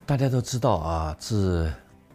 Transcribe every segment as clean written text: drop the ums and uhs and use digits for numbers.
大家都知道啊，自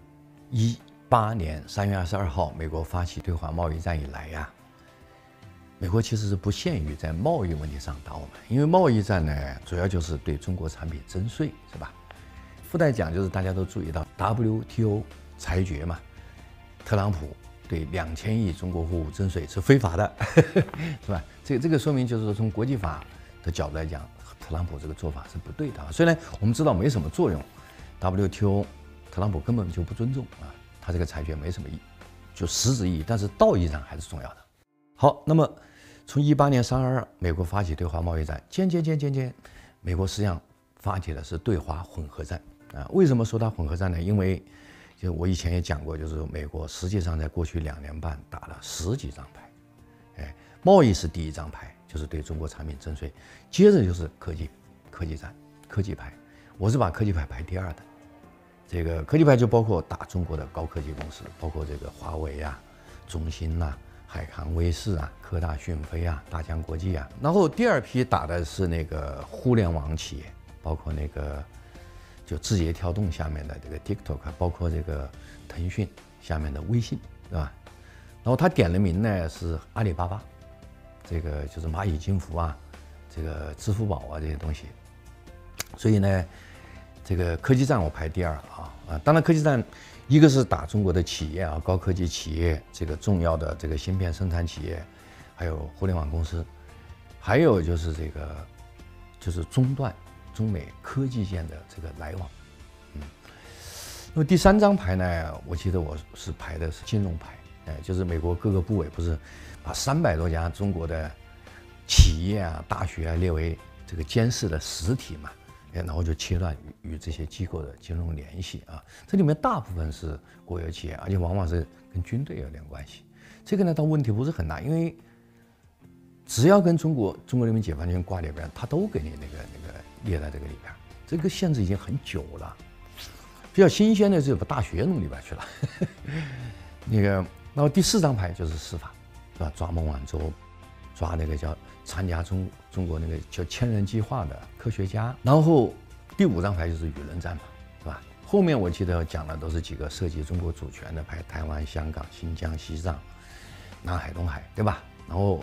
18年3月22号美国发起对华贸易战以来呀，美国其实是不限于在贸易问题上打我们，因为贸易战呢，主要就是对中国产品征税，是吧？附带讲就是大家都注意到 WTO 裁决嘛，特朗普对2000亿中国货物征税是非法的，是吧？这个说明就是说从国际法的角度来讲，特朗普这个做法是不对的。虽然我们知道没什么作用。WTO， 特朗普根本就不尊重啊，他这个裁决没什么意义，就实质意义，但是道义上还是重要的。好，那么从18年3月22，美国发起对华贸易战，渐，美国实际上发起的是对华混合战啊。为什么说它混合战呢？因为就我以前也讲过，就是美国实际上在过去2年半打了10几张牌，贸易是第一张牌，就是对中国产品征税，接着就是科技战，科技牌，我是把科技牌排第2的。这个科技牌就包括打中国的高科技公司，包括这个华为啊、中兴啊、海康威视啊、科大讯飞啊、大疆国际啊。然后第2批打的是那个互联网企业，包括那个就字节跳动下面的这个 TikTok， 包括这个腾讯下面的微信，对吧？然后他点的名呢是阿里巴巴，这个就是蚂蚁金服啊，这个支付宝啊这些东西。所以呢，这个科技战我排第2啊。当然科技战，一个是打中国的企业啊，高科技企业，这个重要的这个芯片生产企业，还有互联网公司，还有就是这个就是中断中美科技间的这个来往。那么第3张牌呢，我记得我是排的是金融牌，就是美国各个部委不是把300多家中国的企业啊、大学啊列为这个监视的实体嘛。然后就切断与这些机构的金融联系啊，这里面大部分是国有企业，而且往往是跟军队有点关系。这个呢，倒问题不是很大，因为只要跟中国人民解放军挂里边，他都给你那个列在这个里边。这个限制已经很久了，比较新鲜的是把大学弄里边去了。然后第4张牌就是司法，是吧？抓孟晚舟。抓那个叫参加中国那个叫千人计划的科学家，然后第5张牌就是舆论战嘛，是吧？后面我记得讲的都是几个涉及中国主权的牌，台湾、香港、新疆、西藏、南海、东海，对吧？然后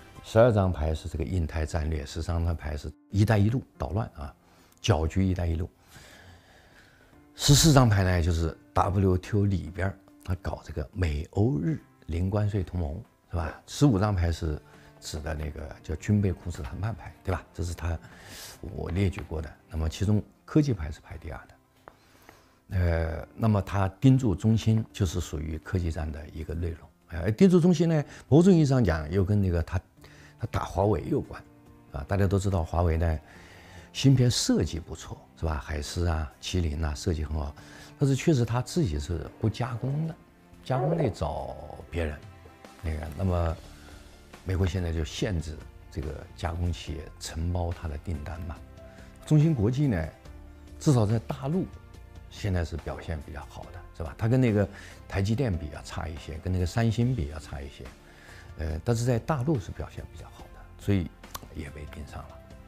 12张牌是这个印太战略，13张牌是一带一路捣乱啊，搅局一带一路。14张牌呢就是 WTO 里边他搞这个美欧日零关税同盟，是吧？15张牌是指的那个叫军备控制谈判牌，对吧？这是我列举过的。那么其中科技牌是排第2的。那么他盯住中兴就是属于科技战的一个内容。盯住中兴呢，某种意义上讲又跟那个他打华为有关，啊，大家都知道华为呢芯片设计不错，是吧？海思啊、麒麟啊设计很好，但是确实他自己是不加工的，加工得找别人。那么美国现在就限制这个加工企业承包它的订单嘛。中芯国际呢，至少在大陆现在是表现比较好的，是吧？它跟那个台积电比要差一些，跟那个三星比要差一些，但是在大陆是表现比较好的，所以也被盯上了。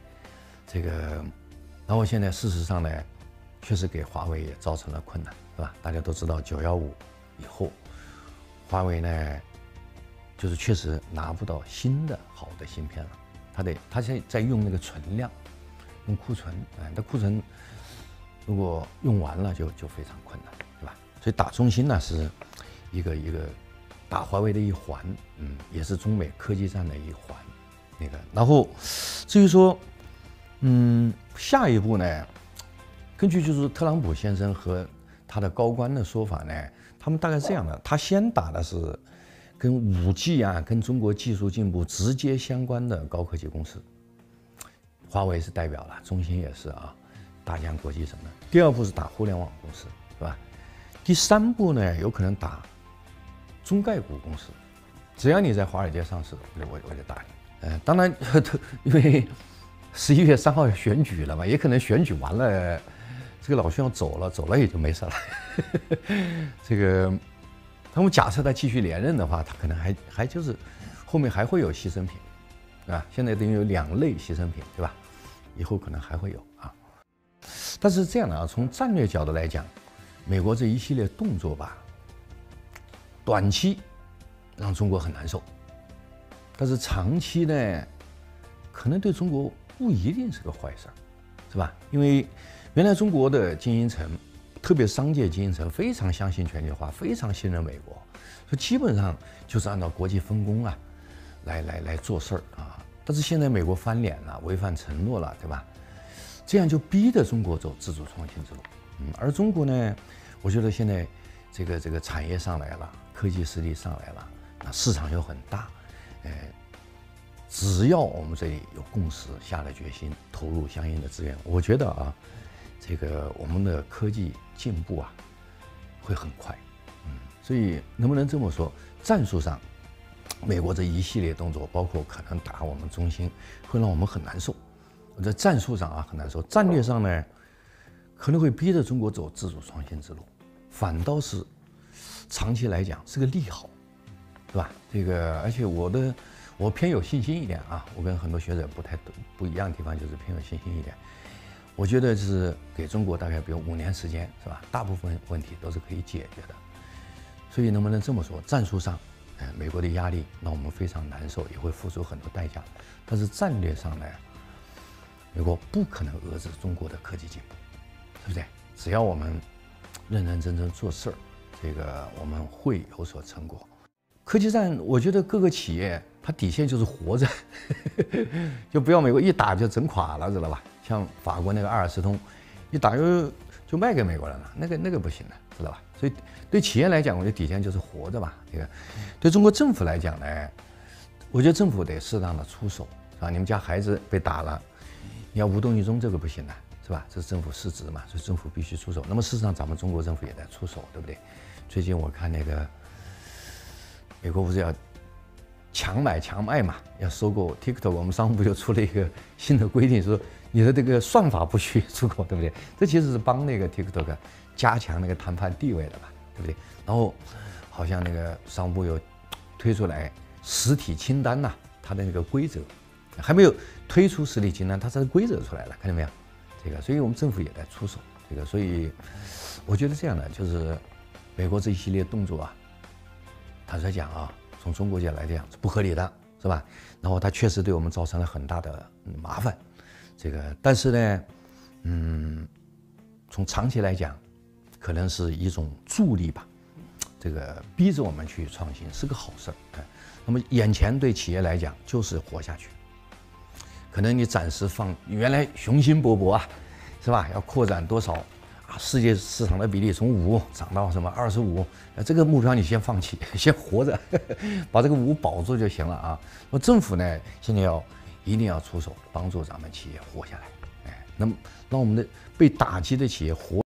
然后现在事实上呢，确实给华为也造成了困难，是吧？大家都知道915以后，华为呢。就是确实拿不到新的好的芯片了，他现在在用那个存量，用库存，那库存如果用完了就非常困难，对吧？所以打中兴呢是一个打华为的一环，也是中美科技战的一环。然后至于说，下一步呢，根据就是特朗普先生和他的高官的说法呢，他们大概是这样的，他先打的是跟5G 啊，跟中国技术进步直接相关的高科技公司，华为是代表了，中兴也是啊，大疆国际什么的。第2步是打互联网公司，是吧？第3步呢，有可能打中概股公司，只要你在华尔街上市，我就打你。当然，因为11月3号要选举了嘛，也可能选举完了，这个老兄要走了也就没事了。他们假设他继续连任的话，他可能还就是后面还会有牺牲品，啊，现在等于有2类牺牲品，对吧？以后可能还会有啊。 但是这样的啊，从战略角度来讲，美国这一系列动作吧，短期让中国很难受，但是长期呢，可能对中国不一定是个坏事儿，是吧？因为原来中国的精英层，特别商界精英层非常相信全球化，非常信任美国，所以基本上就是按照国际分工啊，来做事儿啊。但是现在美国翻脸了，违反承诺了，对吧？这样就逼着中国走自主创新之路。而中国呢，我觉得现在这个产业上来了，科技实力上来了，那市场又很大，只要我们这里有共识，下了决心，投入相应的资源，我觉得啊，这个我们的科技进步啊会很快。所以能不能这么说，战术上，美国这一系列动作，包括可能打我们中心，会让我们很难受。在战术上啊很难受，战略上呢，可能会逼着中国走自主创新之路，反倒是长期来讲是个利好，对吧？这个而且我偏有信心一点啊，我跟很多学者不一样的地方就是偏有信心一点。我觉得是给中国大概比如5年时间，是吧？大部分问题都是可以解决的。所以能不能这么说，战术上，美国的压力让我们非常难受，也会付出很多代价。但是战略上呢，美国不可能遏制中国的科技进步，对不对？只要我们认认真真做事儿，这个我们会有所成果。科技战，我觉得各个企业它底线就是活着，就不要美国一打就整垮了，知道吧？像法国那个阿尔斯通，一打就卖给美国人了，那个不行的，知道吧？所以对企业来讲，我觉得底线就是活着吧。这个对中国政府来讲呢，我觉得政府得适当的出手，是吧？你们家孩子被打了，你要无动于衷，这个不行的，是吧？这是政府失职嘛，所以政府必须出手。那么事实上，咱们中国政府也在出手，对不对？最近我看那个美国不是要强买强卖嘛，要收购 TikTok， 我们商务部就出了一个新的规定，说你的这个算法不许出口，对不对？这其实是帮那个 TikTok 加强那个谈判地位的吧，对不对？然后好像那个商务部又推出来实体清单呐，它的那个规则还没有推出实体清单，它这个规则出来了，看见没有？这个，所以我们政府也在出手，这个，所以我觉得这样的就是美国这一系列动作啊，坦率讲啊，从中国界来讲是不合理的，是吧？然后它确实对我们造成了很大的麻烦，这个，但是呢，从长期来讲，可能是一种助力吧，这个逼着我们去创新是个好事儿。那么眼前对企业来讲就是活下去，可能你暂时原来雄心勃勃啊，是吧？要扩展多少啊？世界市场的比例从5涨到什么25，这个目标你先放弃，先活着，把这个5保住就行了啊。那政府呢，现在一定要出手，帮助咱们企业活下来，那么让我们的被打击的企业活。